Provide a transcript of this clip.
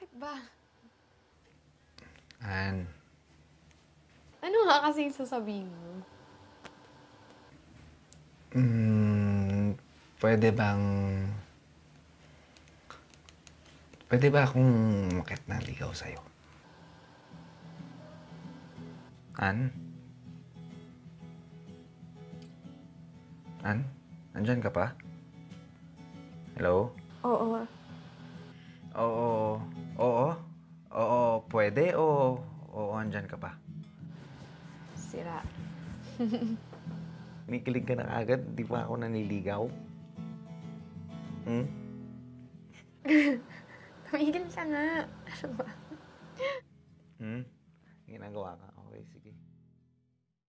Bakit ba? An, Ano nga kasing sasabihin mo? mm, pwede bang... Pwede ba akong umakyat na ligaw sa'yo? An? An? Nandyan ka pa? Hello? Oo. Oo. Oo? Oo, pwede o... Oo, andyan ka pa? Sira. Kinikilig ka na agad, di pa ako naniligaw? Hmm? Tumigil ka na. Ano ba? Hmm? Ginagawa ka? Okay, sige.